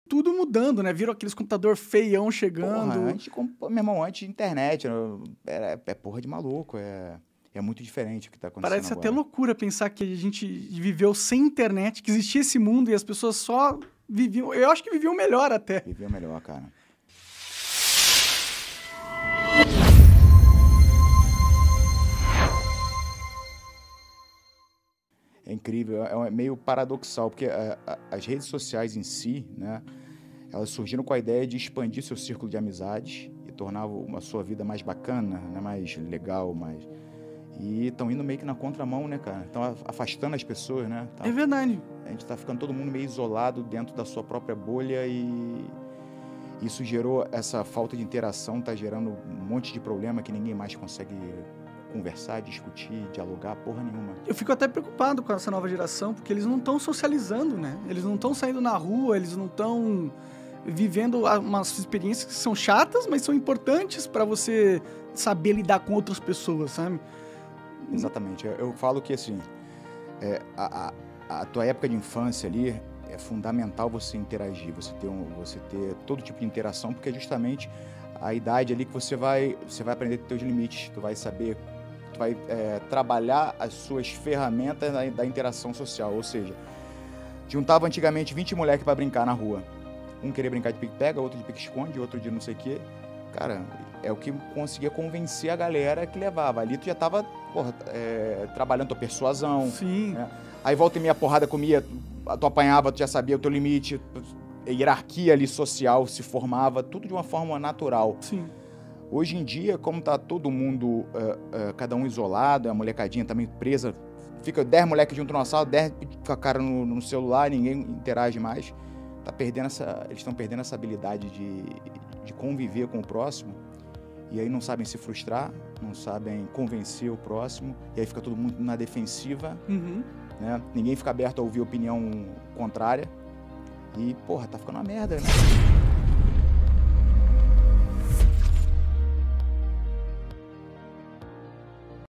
tudo mudando, né? Viram aqueles computador feião chegando. Porra, meu irmão, antes de internet, é porra de maluco, é muito diferente o que tá acontecendo Parece agora. até loucura pensar que a gente viveu sem internet, que existia esse mundo e as pessoas só viviam... Eu acho que viviam melhor até. Viveu melhor, cara. É incrível, é meio paradoxal, porque as redes sociais em si, né, elas surgiram com a ideia de expandir seu círculo de amizades e tornar a sua vida mais bacana, né, mais legal, E estão indo meio que na contramão, né, cara? Estão afastando as pessoas, né? É verdade. A gente tá ficando todo mundo meio isolado dentro da sua própria bolha e isso gerou essa falta de interação, tá gerando um monte de problema que ninguém mais consegue conversar, discutir, dialogar, porra nenhuma. Eu fico até preocupado com essa nova geração, porque eles não estão socializando, né? Eles não estão saindo na rua, eles não estão vivendo umas experiências que são chatas, mas são importantes para você saber lidar com outras pessoas, sabe? Exatamente. Eu falo que, assim, a tua época de infância ali é fundamental você interagir, você ter todo tipo de interação, porque é justamente a idade ali que você vai aprender teus limites, tu vai saber, tu vai trabalhar as suas ferramentas da interação social, ou seja, juntava antigamente 20 moleques para brincar na rua, um queria brincar de pique-pega, outro de pique-esconde, outro de não sei o quê, cara, é o que conseguia convencer a galera que levava, ali tu já tava, porra, trabalhando tua persuasão. Sim. Né? Aí volta e meia porrada comia, tu apanhava, tu já sabia o teu limite, a hierarquia ali social se formava, tudo de uma forma natural. Sim. Hoje em dia, como tá todo mundo, cada um isolado, a molecadinha também presa, fica 10 moleques junto numa sala, 10 com a cara no celular, ninguém interage mais, eles estão perdendo essa habilidade de conviver com o próximo, e aí não sabem se frustrar, não sabem convencer o próximo, e aí fica todo mundo na defensiva, né? Ninguém fica aberto a ouvir opinião contrária, e, porra, tá ficando uma merda, né?